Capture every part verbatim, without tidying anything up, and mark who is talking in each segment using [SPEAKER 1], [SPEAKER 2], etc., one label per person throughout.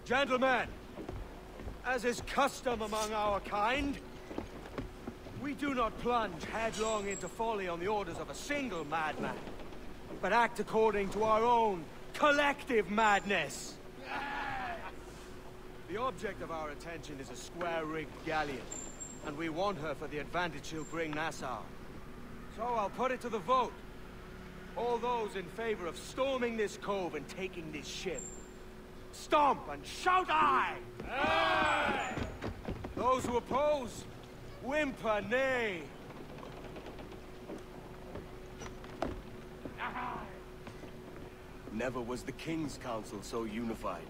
[SPEAKER 1] Gentlemen, as is custom among our kind, we do not plunge headlong into folly on the orders of a single madman, but act according to our own collective madness. The object of our attention is a square-rigged galleon, and we want her for the advantage she'll bring Nassau. So I'll put it to the vote. All those in favor of storming this cove and taking this ship, stomp and shout aye! Aye! Those who oppose, whimper nay! Aye!
[SPEAKER 2] Never was the King's Council so unified.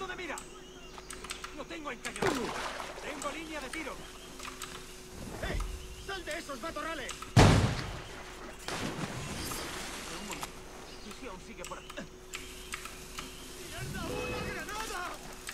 [SPEAKER 1] punto de mira! ¡Lo tengo encañonado! ¡Tengo línea de tiro!
[SPEAKER 3] ¡Eh! ¡Sal de esos matorrales!
[SPEAKER 1] Un momento. ¿Y si aún sigue por aquí?
[SPEAKER 3] ¡Mierda, una granada!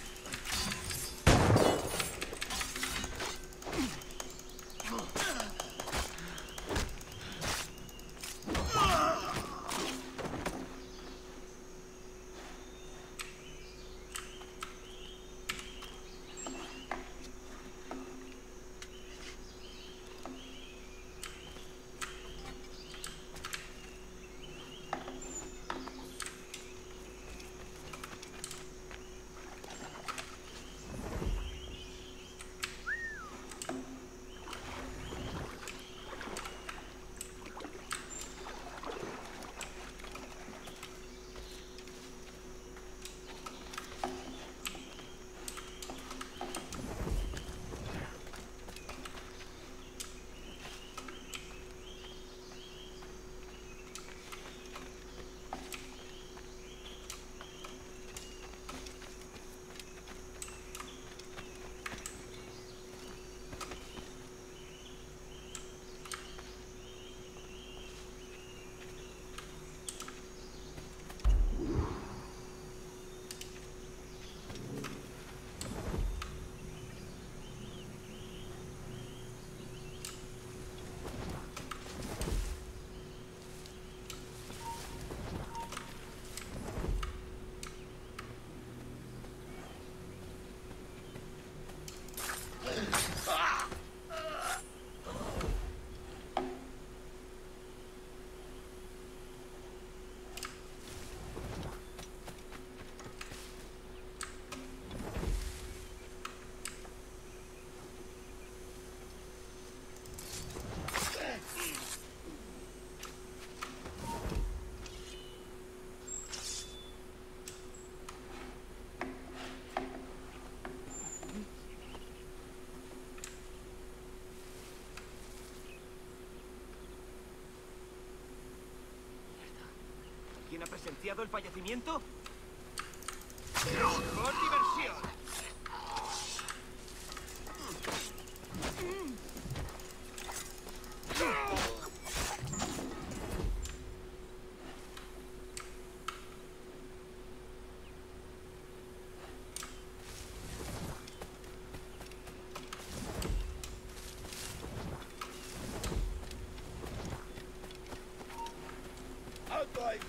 [SPEAKER 1] ¿Quién ha presenciado el fallecimiento? ¡Por diversión!
[SPEAKER 3] ¡Alto ahí!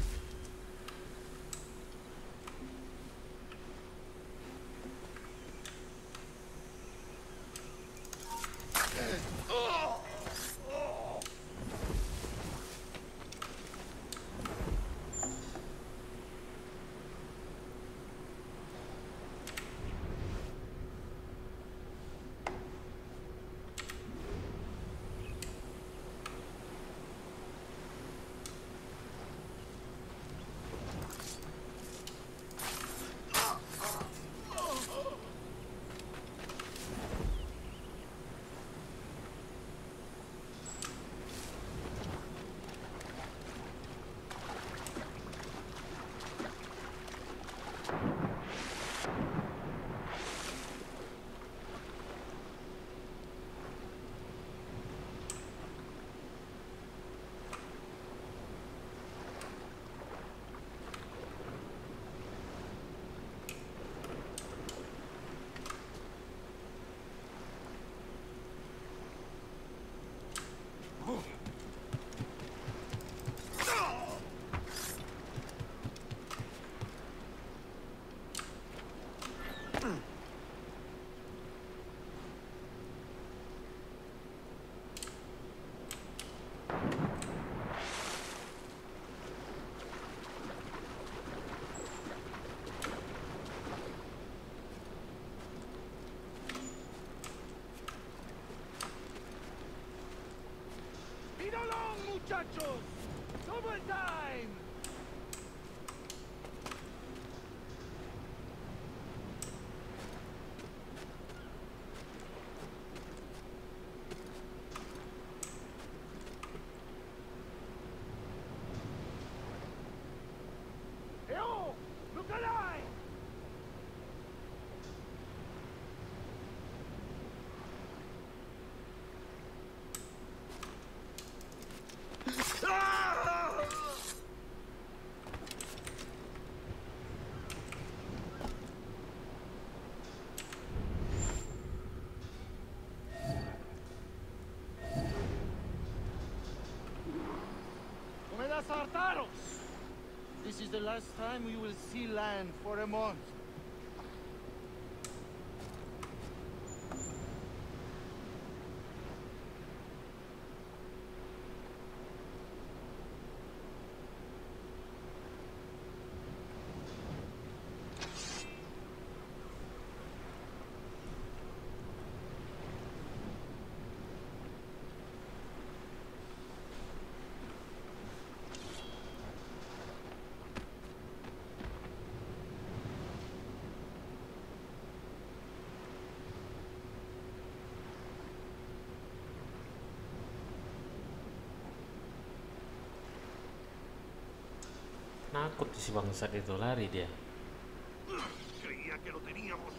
[SPEAKER 1] muchachos! ¡Double time! Hey, oh! Look alive!
[SPEAKER 3] ¡Mataros! This is the last time we will see land for a month.
[SPEAKER 4] Nakut si bangsat itu, lari dia.
[SPEAKER 3] Creía que lo teníamos.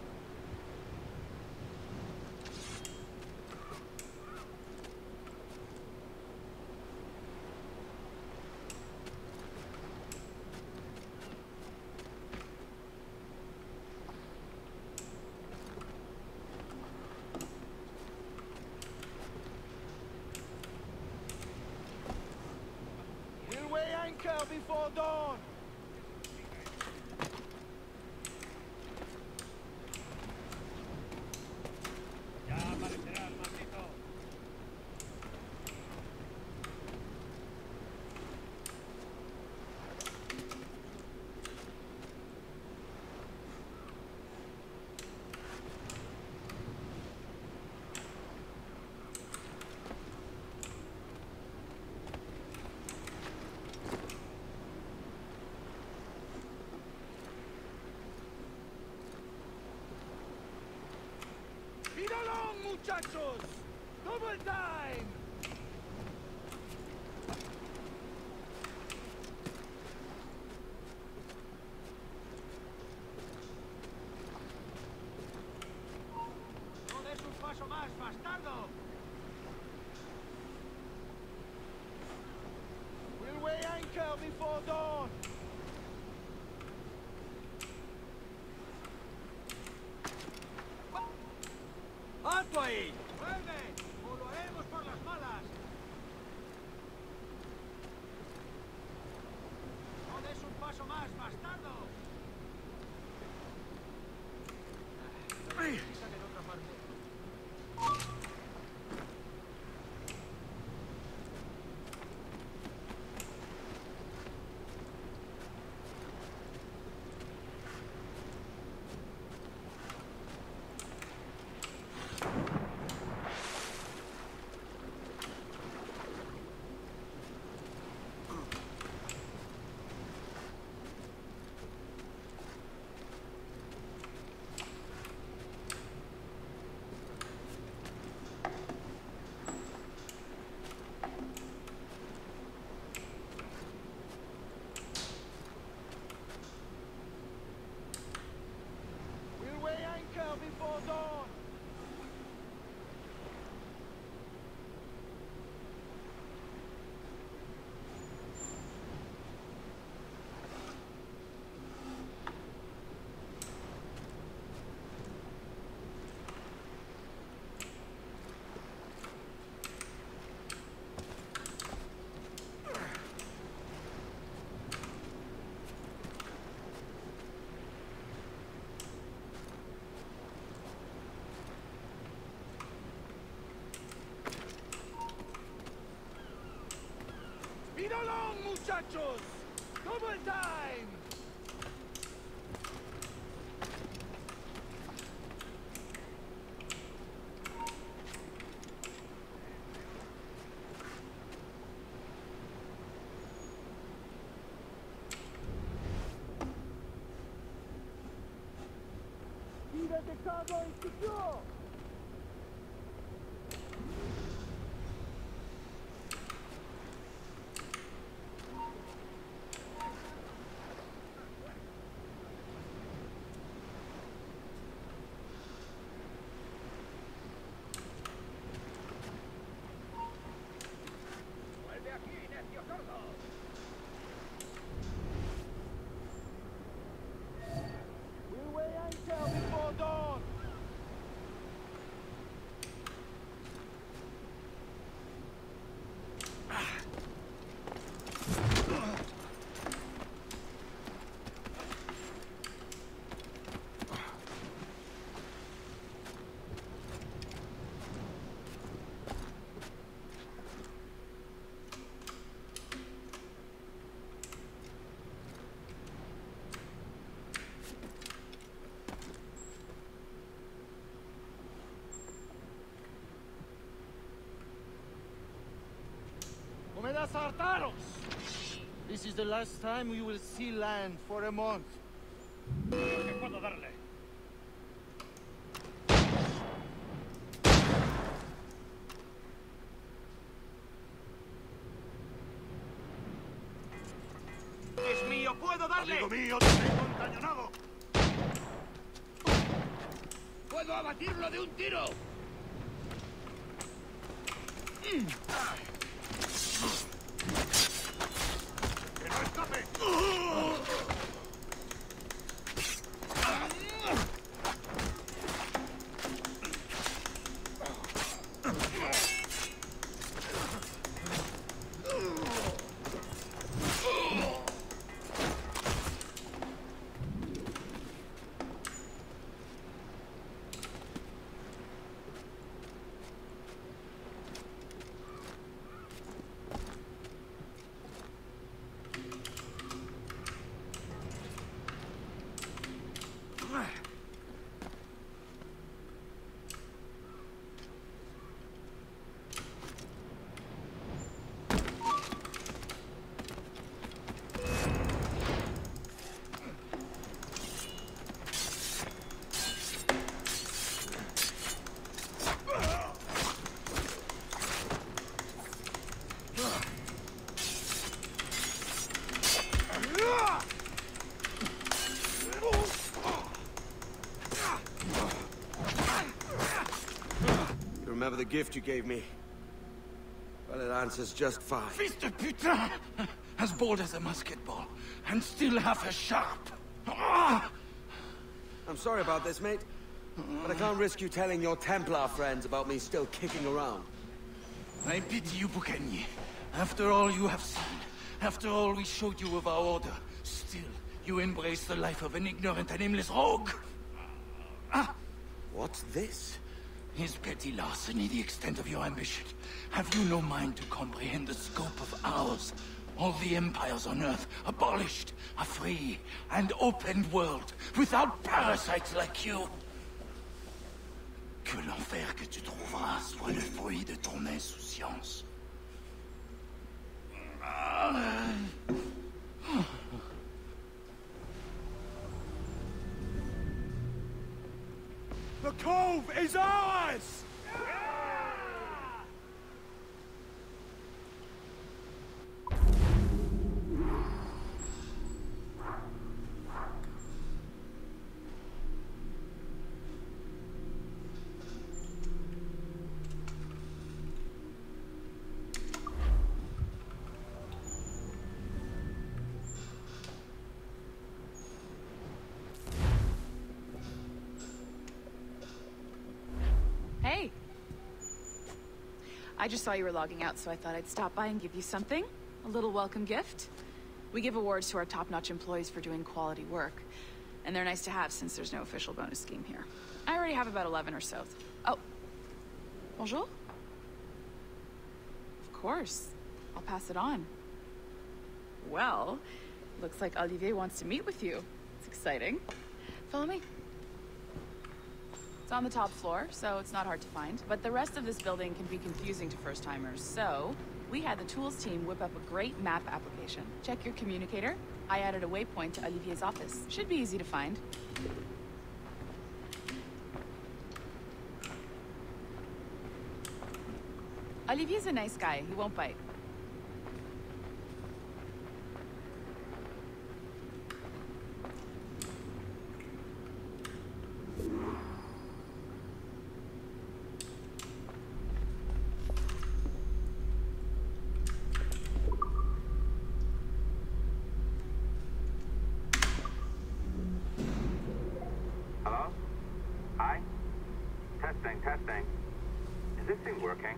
[SPEAKER 3] We'll weigh anchor before dawn. Ya aparecerá el maldito. ¡Mira along, muchachos! ¡Double time! ¡No des un paso más, bastardo! We'll weigh anchor before dawn.
[SPEAKER 1] ¡Alto ahí!
[SPEAKER 3] ¡Vuelve! ¡O lo haremos por las malas! ¡No des un paso más, bastardo! Pisan en otra parte. We'll weigh anchor before dawn. ¡Mira along, muchachos! ¡Double time! ¡Mira de cargo y secure! ¡Vuelve aquí, necio sordo! We'll weigh anchor before dawn. This is the last time you will see land for a month.
[SPEAKER 1] ¡Es mío! ¡Puedo darle!
[SPEAKER 5] ¡Amigo mío, te tengo encañonado!
[SPEAKER 3] ¡Puedo abatirlo de un tiro!
[SPEAKER 5] ¡Que no escape!
[SPEAKER 1] Remember the gift you gave me? Well, it answers just fine.
[SPEAKER 6] Fils de putain! As bold as a musket ball, and still half as sharp. Ah!
[SPEAKER 1] I'm sorry about this, mate. But I can't risk you telling your Templar friends about me still kicking around.
[SPEAKER 6] I pity you, Bucanier. After all you have seen, after all we showed you of our order, still you embrace the life of an ignorant and aimless rogue. Ah!
[SPEAKER 1] What's this?
[SPEAKER 6] Is petty larceny the extent of your ambition? Have you no mind to comprehend the scope of ours? All the empires on Earth abolished, a free and open world, without parasites like you. Que l'enfer que tu trouveras soit le fruit de ton insouciance.
[SPEAKER 1] The cove is ours!
[SPEAKER 7] Hey! I just saw you were logging out, so I thought I'd stop by and give you something. A little welcome gift. We give awards to our top-notch employees for doing quality work. And they're nice to have since there's no official bonus scheme here. I already have about eleven or so. Oh. Bonjour? Of course. I'll pass it on. Well, looks like Olivier wants to meet with you. It's exciting. Follow me. It's on the top floor, so it's not hard to find. But the rest of this building can be confusing to first-timers, so we had the tools team whip up a great map application. Check your communicator. I added a waypoint to Olivier's office. Should be easy to find. Olivier's a nice guy. He won't bite.
[SPEAKER 8] Hello? Hi? Testing, testing. Is this thing working?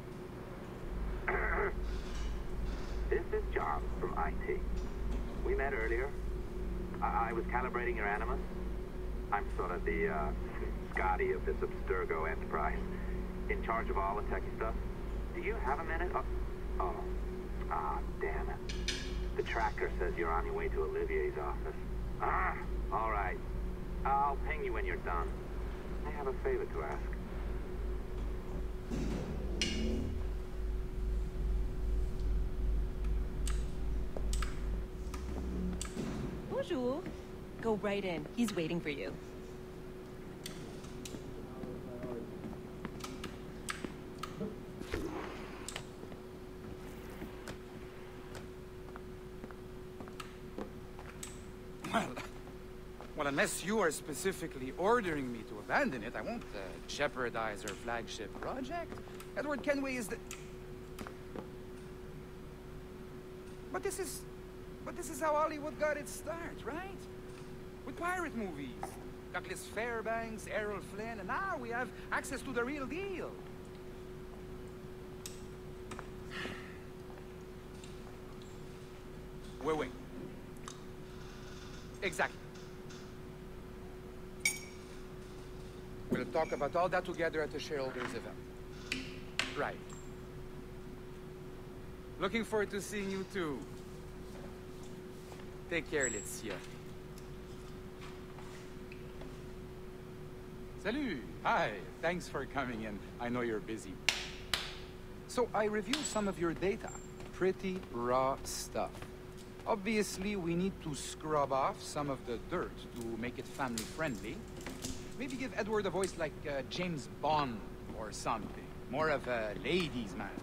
[SPEAKER 8] This is John from I T. We met earlier. I, I was calibrating your Animus. I'm sort of the, uh, Scotty of this Abstergo enterprise. In charge of all the techie stuff. Do you have a minute? Oh, oh. Ah, damn it. The tracker says you're on your way to Olivier's office. Ah, all right. I'll ping you when you're done. I have a favor to ask.
[SPEAKER 9] Bonjour. Go right in. He's waiting for you.
[SPEAKER 10] Well, well, unless you are specifically ordering me to abandon it, I won't uh, jeopardize our flagship project. Edward Kenway is the... But this is... But this is how Hollywood got its start, right? With pirate movies. Douglas Fairbanks, Errol Flynn, and now we have access to the real deal. Wait, wait. Exactly. We'll talk about all that together at the shareholders event. Right. Looking forward to seeing you too. Take care, Laetitia. Salut! Hi, thanks for coming in. I know you're busy. So I reviewed some of your data. Pretty raw stuff. Obviously, we need to scrub off some of the dirt to make it family-friendly. Maybe give Edward a voice like uh, James Bond or something. More of a ladies' man.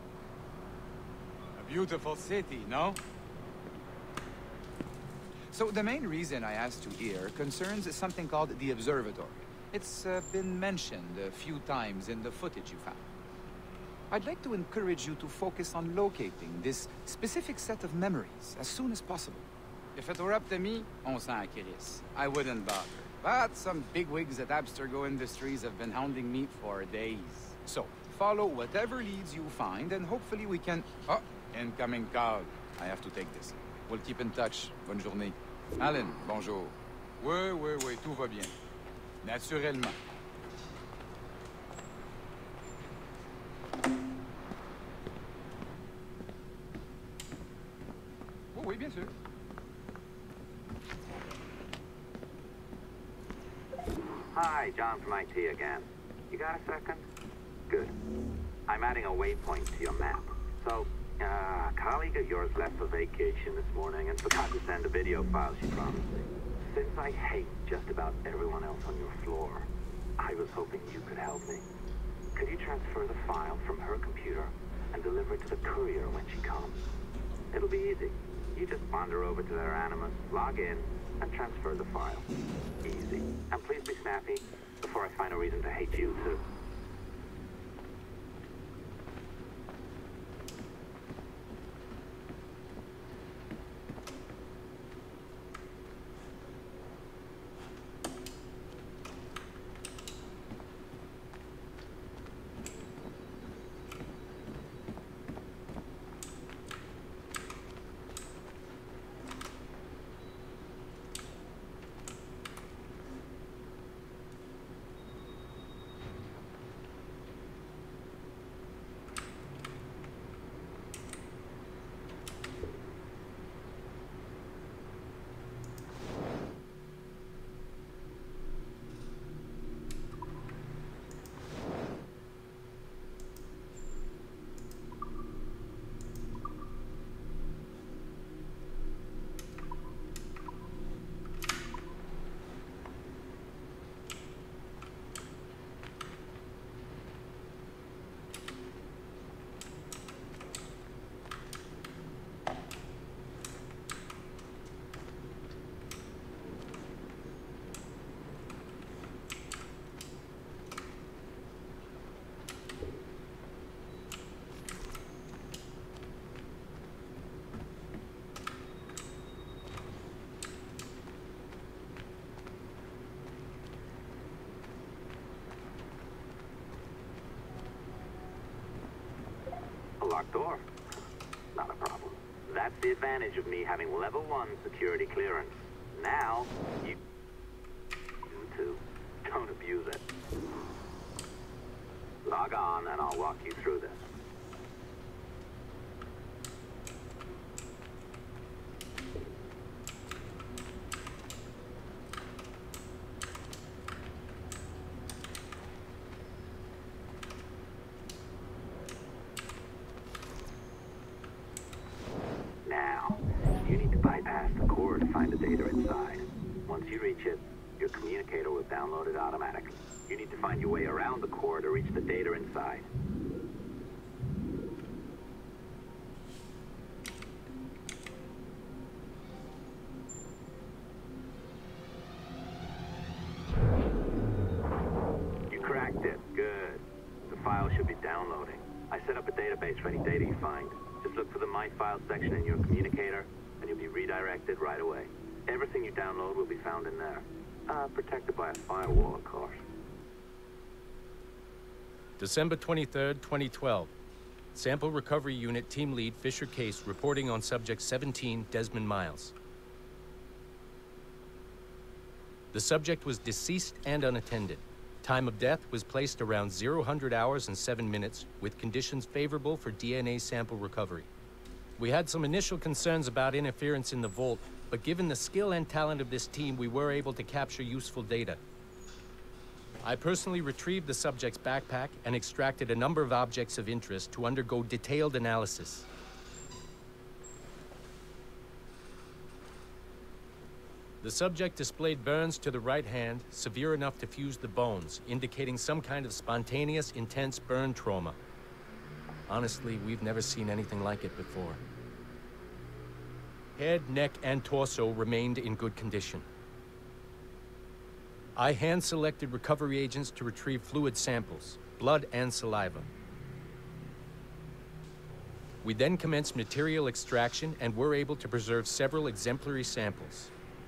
[SPEAKER 10] A beautiful city, no? So the main reason I asked you here concerns something called the Observatory. It's uh, been mentioned a few times in the footage you found. I'd like to encourage you to focus on locating this specific set of memories as soon as possible. If it were up to me, on s'en crisse. I wouldn't bother. But some bigwigs at Abstergo Industries have been hounding me for days. So, follow whatever leads you find, and hopefully we can... Oh, incoming call. I have to take this. We'll keep in touch. Bonne journée. Alan, bonjour. Oui, oui, oui, tout va bien. Naturellement. Oh, oui, bien sûr.
[SPEAKER 8] Hi, John from I T again. You got a second? Good. I'm adding a waypoint to your map. So, uh, a colleague of yours left for vacation this morning and forgot to send a video file she promised me. Since I hate just about everyone else on your floor, I was hoping you could help me. Could you transfer the file from her computer and deliver it to the courier when she comes? It'll be easy. You just wander over to their Animus, log in, and transfer the file. Easy. And please be snappy before I find a reason to hate you, too. Locked door. Not a problem. That's the advantage of me having level one security clearance. Now, you... You too. Don't abuse it. Log on and I'll walk you through this. Now, you need to bypass the core to find the data you reach it, your communicator will download it automatically. You need to find your way around the core to reach the data inside. You cracked it. Good. The file should be downloading. I set up a database for any data you find. Just look for the My Files section in your communicator, and you'll be redirected right away. Everything you download will be found in there. Uh, protected by a firewall, of course.
[SPEAKER 11] December twenty-third, twenty twelve. Sample Recovery Unit Team Lead Fisher Case reporting on Subject seventeen, Desmond Miles. The subject was deceased and unattended. Time of death was placed around zero hundred hours and seven minutes, with conditions favorable for D N A sample recovery. We had some initial concerns about interference in the vault, but given the skill and talent of this team, we were able to capture useful data. I personally retrieved the subject's backpack and extracted a number of objects of interest to undergo detailed analysis. The subject displayed burns to the right hand, severe enough to fuse the bones, indicating some kind of spontaneous, intense burn trauma. Honestly, we've never seen anything like it before. Head, neck, and torso remained in good condition. I hand-selected recovery agents to retrieve fluid samples, blood and saliva. We then commenced material extraction and were able to preserve several exemplary samples.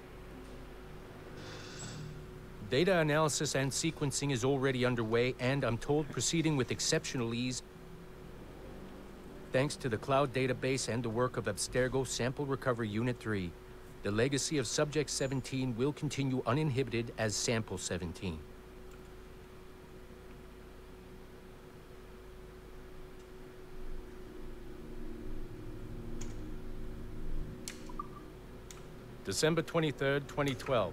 [SPEAKER 11] Data analysis and sequencing is already underway, and I'm told proceeding with exceptional ease thanks to the cloud database and the work of Abstergo Sample Recovery Unit three. The legacy of Subject seventeen will continue uninhibited as Sample seventeen. December twenty-third, twenty twelve.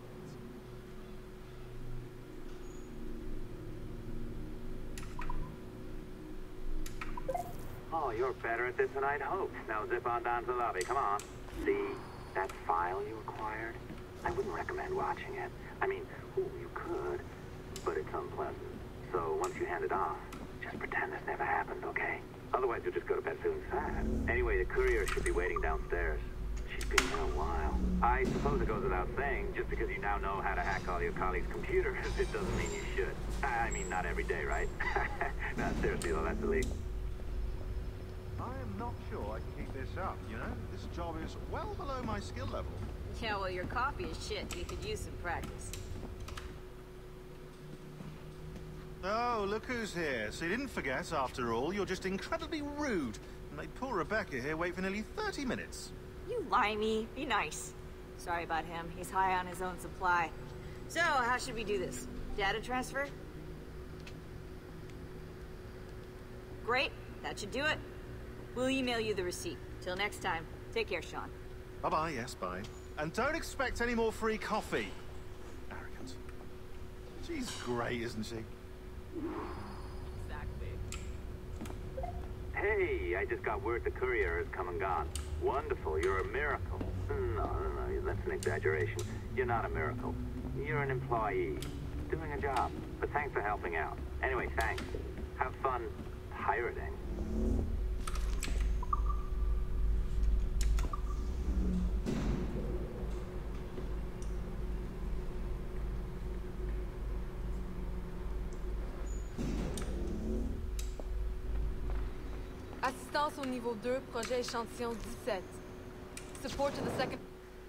[SPEAKER 8] Oh, you're better at this than I'd hoped. Now zip on down to the lobby. Come on. See that file you acquired? I wouldn't recommend watching it. I mean, ooh, you could, but it's unpleasant. So once you hand it off, just pretend this never happened, okay? Otherwise, you'll just go to bed feeling sad. Anyway, the courier should be waiting downstairs. She's been here a while. I suppose it goes without saying, just because you now know how to hack all your colleagues' computers, it doesn't mean you should. I mean, not every day, right? No, seriously, though, that's illegal.
[SPEAKER 5] I am not sure I can keep this up, you know? This job is well below my skill level.
[SPEAKER 12] Yeah, well, your coffee is shit. You could use some practice.
[SPEAKER 5] Oh, look who's here. So you didn't forget, after all, you're just incredibly rude. And made poor Rebecca here wait for nearly thirty minutes.
[SPEAKER 12] You limey. Be nice. Sorry about him. He's high on his own supply. So, how should we do this? Data transfer? Great. That should do it. We'll email you the receipt. Till next time. Take care, Sean.
[SPEAKER 5] Bye-bye, yes, bye. And don't expect any more free coffee. Arrogant. She's great, isn't she?
[SPEAKER 12] Exactly.
[SPEAKER 8] Hey, I just got word the courier has come and gone. Wonderful, you're a miracle. No, no, no, that's an exaggeration. You're not a miracle. You're an employee. Doing a job. But thanks for helping out. Anyway, thanks. Have fun pirating.
[SPEAKER 13] Assistance au niveau deux, projet échantillon dix-sept. Support to the second...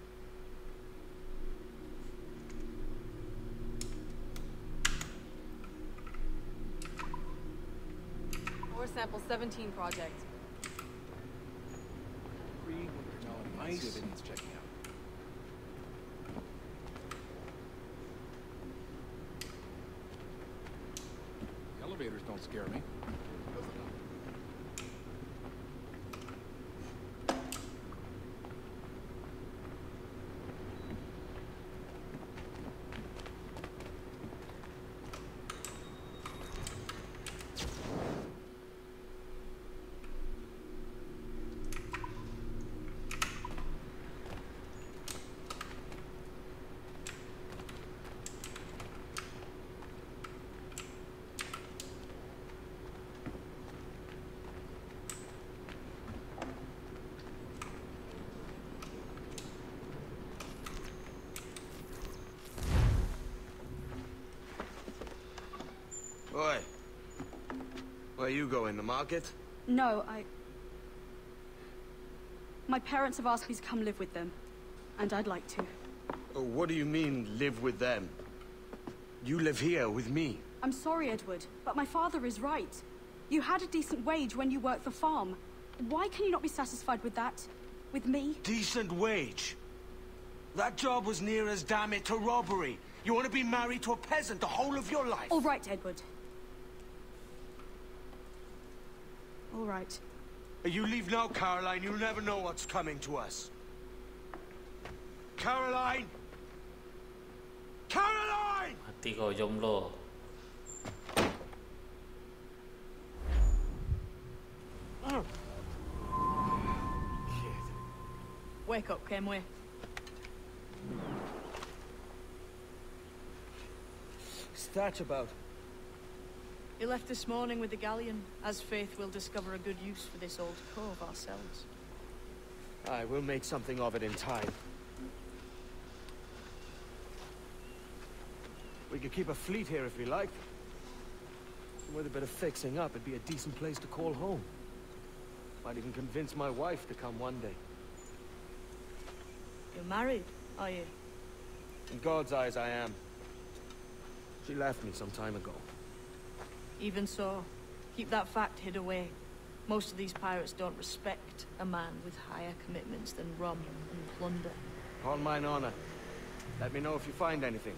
[SPEAKER 13] Or sample seventeen project.
[SPEAKER 10] Nice. See if it needs checking out. Elevators don't scare me.
[SPEAKER 1] Oi. Where you going, the market?
[SPEAKER 14] No, I... My parents have asked me to come live with them. And I'd like to.
[SPEAKER 1] Oh, what do you mean, live with them? You live here with me.
[SPEAKER 14] I'm sorry, Edward, but my father is right. You had a decent wage when you worked the farm. Why can you not be satisfied with that? With me?
[SPEAKER 1] Decent wage? That job was near as, damn it, to robbery. You want to be married to a peasant the whole of your life?
[SPEAKER 14] All right, Edward. All right.
[SPEAKER 1] You leave now, Caroline. You'll never know what's coming to us. Caroline! Caroline!
[SPEAKER 4] Mati kau jomblo.
[SPEAKER 13] Wake up, Kenway.
[SPEAKER 1] What's that about?
[SPEAKER 13] He left this morning with the galleon. As faith, we'll discover a good use for this old cove ourselves.
[SPEAKER 1] Aye, we'll make something of it in time. We could keep a fleet here if we liked. With a bit of fixing up, it'd be a decent place to call home. Might even convince my wife to come one day.
[SPEAKER 13] You're married, are you?
[SPEAKER 1] In God's eyes, I am. She left me some time ago.
[SPEAKER 13] Even so, keep that fact hid away. Most of these pirates don't respect a man with higher commitments than rum and plunder.
[SPEAKER 1] On mine honor. Let me know if you find anything.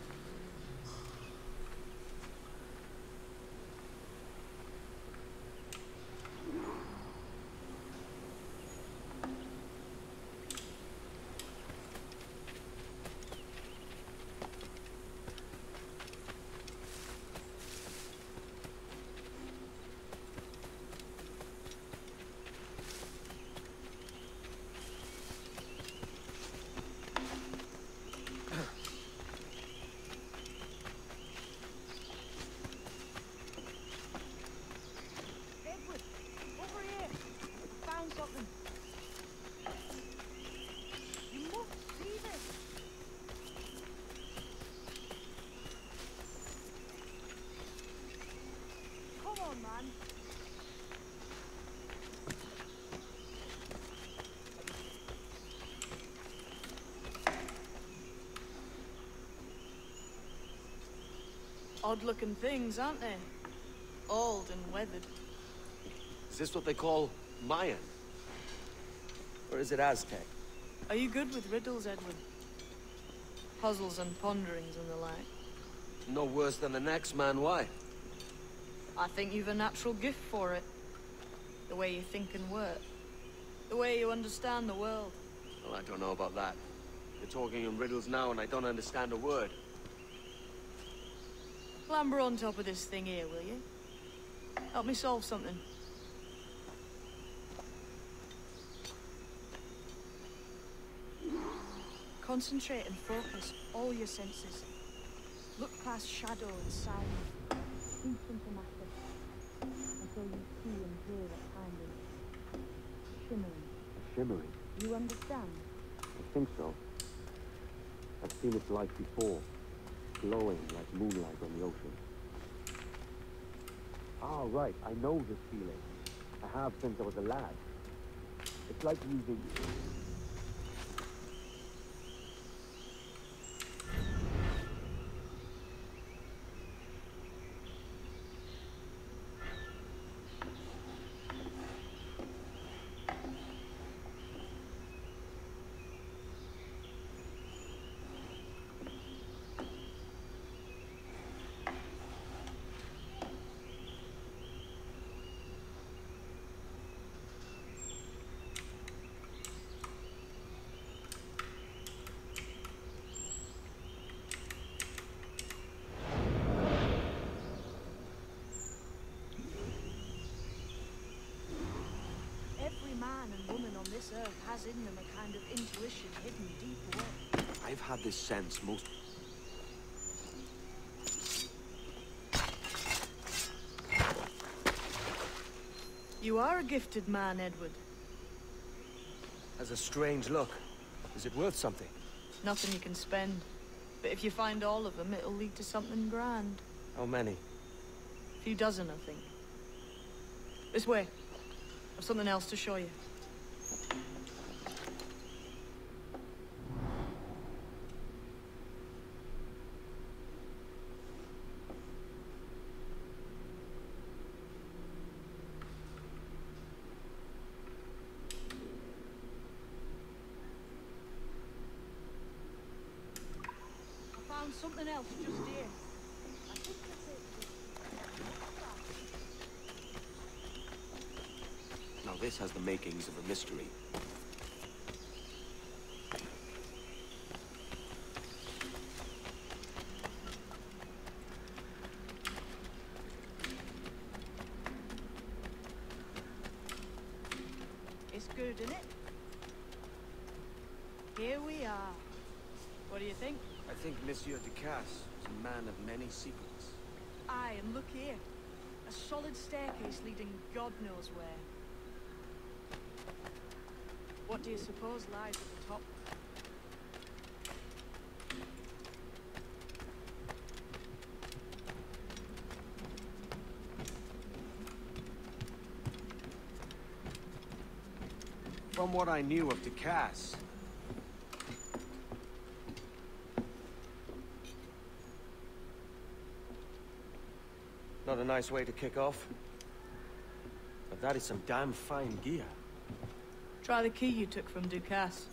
[SPEAKER 13] Odd-looking things, aren't they? Old and weathered.
[SPEAKER 1] Is this what they call Mayan? Or is it Aztec?
[SPEAKER 13] Are you good with riddles, Edward? Puzzles and ponderings and the like?
[SPEAKER 1] No worse than the next man, why?
[SPEAKER 13] I think you've a natural gift for it. The way you think and work. The way you understand the world.
[SPEAKER 1] Well, I don't know about that. You're talking in riddles now and I don't understand a word.
[SPEAKER 13] Clamber on top of this thing here, will you? Help me solve something. Concentrate and focus all your senses. Look past shadow and sound, deep into matter, until you see and hear a kind of shimmering.
[SPEAKER 15] Shimmering?
[SPEAKER 13] You understand?
[SPEAKER 15] I think so. I've seen its light before, glowing like moonlight on the ocean. Ah, right, I know this feeling. I have since I was a lad. It's like using...
[SPEAKER 13] Man and woman on this earth has in them a kind of intuition hidden deep away.
[SPEAKER 1] I've had this sense most...
[SPEAKER 13] You are a gifted man, Edward.
[SPEAKER 1] Has a strange look. Is it worth something?
[SPEAKER 13] Nothing you can spend. But if you find all of them, it'll lead to something grand.
[SPEAKER 1] How many?
[SPEAKER 13] A few dozen, I think. This way. I've something else to show you. I found something else just here. I think that's it.
[SPEAKER 2] Now this has the makings of a mystery.
[SPEAKER 13] It's good, isn't it? Here we are. What do you think?
[SPEAKER 2] I think Monsieur Ducasse is a man of many secrets.
[SPEAKER 13] Aye, and look here. A solid staircase leading God knows where. What do you suppose lies at the top?
[SPEAKER 1] From what I knew of Ducasse, not a nice way to kick off. But that is some damn fine gear.
[SPEAKER 13] Try the key you took from Ducasse.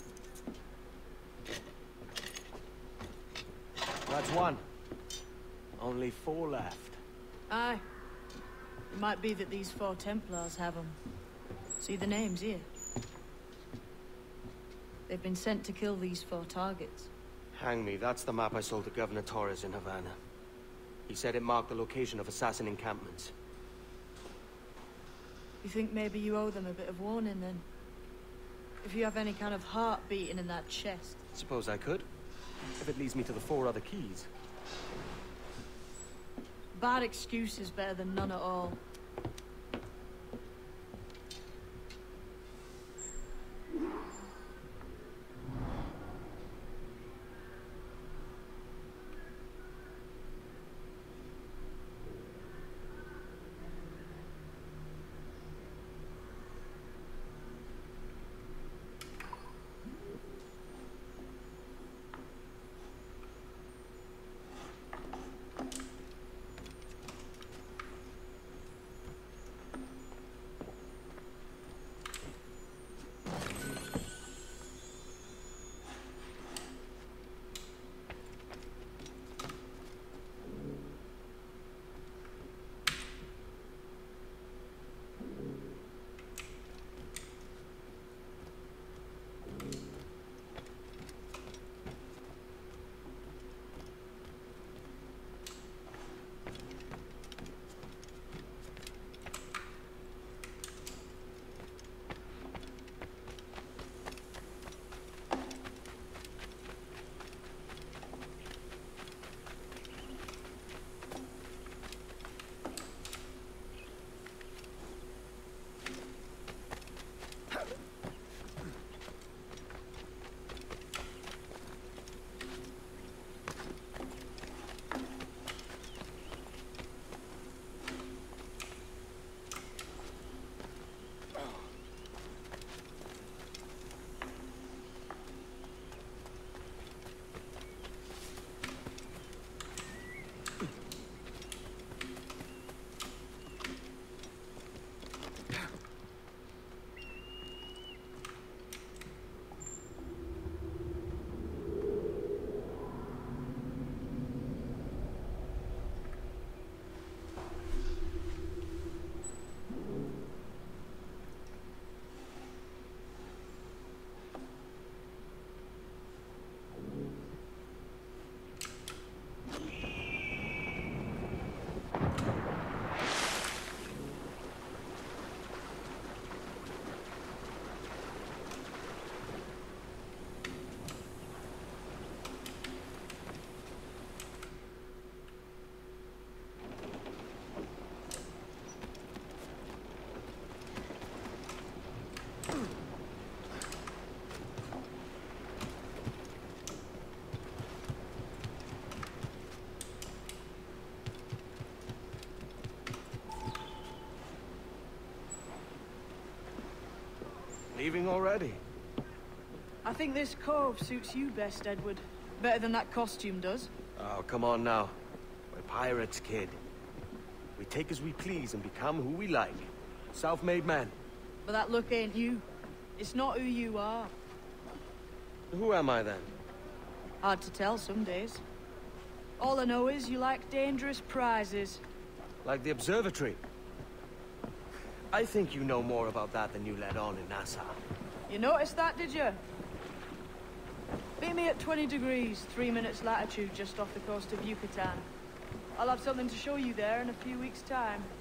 [SPEAKER 1] That's one. Only four left.
[SPEAKER 13] Aye. It might be that these four Templars have them. See the names here? They've been sent to kill these four targets.
[SPEAKER 1] Hang me, that's the map I sold to Governor Torres in Havana. He said it marked the location of assassin encampments.
[SPEAKER 13] You think maybe you owe them a bit of warning, then? If you have any kind of heart beating in that chest.
[SPEAKER 1] Suppose I could. If it leads me to the four other keys.
[SPEAKER 13] Bad excuse is better than none at all.
[SPEAKER 1] leaving already?
[SPEAKER 13] I think this cove suits you best, Edward. Better than that costume does.
[SPEAKER 1] Oh, come on now. We're pirates, kid. We take as we please and become who we like. Self-made men.
[SPEAKER 13] But that look ain't you. It's not who you are.
[SPEAKER 1] Who am I, then?
[SPEAKER 13] Hard to tell some days. All I know is you like dangerous prizes.
[SPEAKER 1] Like the observatory. I think you know more about that than you let on in Nassau.
[SPEAKER 13] You noticed that, did you? Meet me at twenty degrees, three minutes latitude just off the coast of Yucatan. I'll have something to show you there in a few weeks' time.